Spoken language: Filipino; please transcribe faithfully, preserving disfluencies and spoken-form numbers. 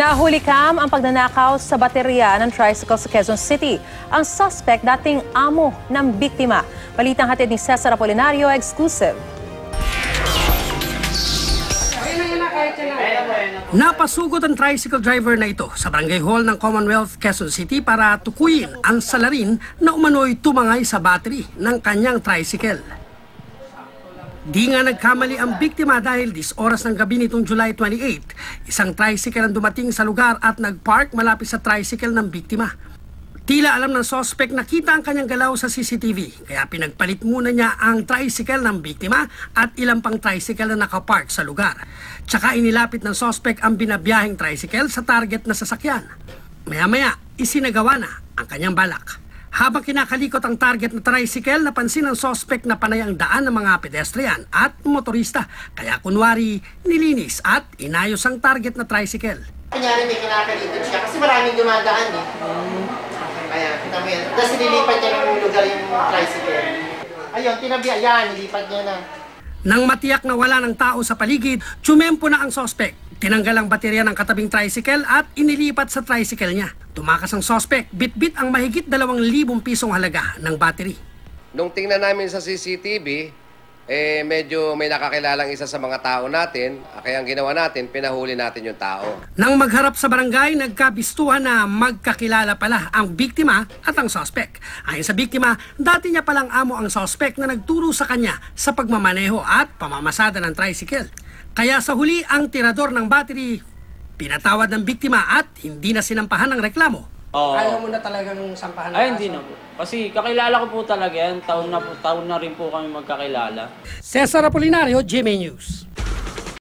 Nahuli kam ang pagnanakaw sa baterya ng tricycle sa Quezon City. Ang suspect dating amo ng biktima. Balitang hatid ni Cesar Apolinario, exclusive. Napasugod ang tricycle driver na ito sa barangay hall ng Commonwealth, Quezon City para tukuyin ang salarin na umano'y tumangay sa battery ng kanyang tricycle. Di nga nagkamali ang biktima dahil dis oras ng gabi nitong July twenty-eighth, isang tricycle ang dumating sa lugar at nagpark malapit sa tricycle ng biktima. Tila alam ng suspect na kita ang kanyang galaw sa C C T V, kaya pinagpalit muna niya ang tricycle ng biktima at ilang pang tricycle na nakapark sa lugar. Tsaka inilapit ng suspect ang binabiyaheng tricycle sa target na sasakyan. Maya-maya, isinagawa na ang kanyang balak. Habang kinakalikot ang target na tricycle, napansin ng suspect na panay ang daan ng mga pedestrian at motorista. Kaya kunwari, nilinis at inayos ang target na tricycle. Kunyari may kinakalikot siya kasi maraming dumadaan eh. Kaya, kita mo yan. Tapos nililipat niya ng lugar yung tricycle. Ayun, tinabi, ayan, nilipat niya na. Nang matiyak na wala ng tao sa paligid, tsumempo na ang suspect. Tinanggal ang baterya ng katabing tricycle at inilipat sa tricycle niya. Tumakas ang suspect, bit-bit ang mahigit dalawang libong pisong halaga ng battery. Nung tingnan namin sa C C T V, eh medyo may nakakilalang isa sa mga tao natin, kaya ang ginawa natin, pinahuli natin yung tao. Nang magharap sa barangay, nagkabistuhan na magkakilala pala ang biktima at ang suspect. Ayon sa biktima, dati niya palang amo ang suspect na nagturo sa kanya sa pagmamaneho at pamamasada ng tricycle. Kaya sa huli, ang tirador ng battery, pinatawad ng biktima at hindi na sinampahan ng reklamo. Oo. Ayaw mo na talagang sampahan ng Ay, hindi na po. Kasi kakilala ko po talaga yan. Taon na, taon na rin po kami magkakilala. Cesar Apolinario, G M A News.